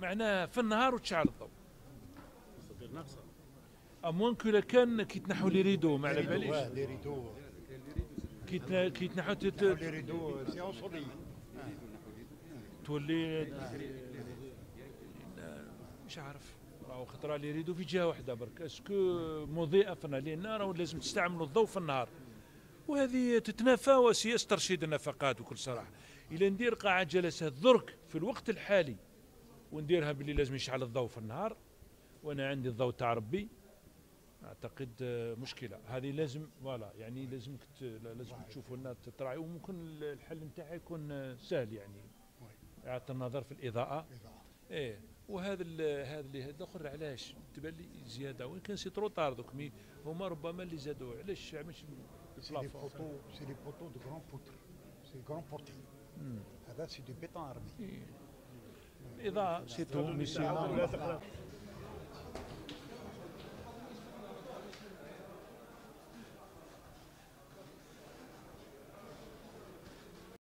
معناه في النهار وتشعل الضوء. امون كو كان كي تنحوا لي ريدو ما على باليش. لي ريدو كي تنحوا لي ريدو سي اون تولي مش عارف. راهو خطره لي ريدو في جهه واحده برك، اسكو مضيئه فينا لان راهو لازم تستعملوا الضوء في النهار، وهذه تتنافى وسياسه ترشيد النفقات. وكل صراحه الى ندير قاعه جلسات درك في الوقت الحالي ونديرها باللي لازم يشعل الضوء في النهار، وانا عندي الضوء تاع ربي، اعتقد مشكله هذه. لازم فوالا يعني لازم تشوفوا لنا تراعي، وممكن الحل نتاعها يكون سهل يعني اعاده النظر في الاضاءه. ايه وهذا هذا اللي الاخر علاش تبان لي زياده، وين كان سي ترو طار دوك مي هما ربما اللي زادوا. علاش ماشي سي لي بوتو دو غران بوتر، سي غران بورتي. هذا سي دو بيتون ارمي. الاضاءه سي تو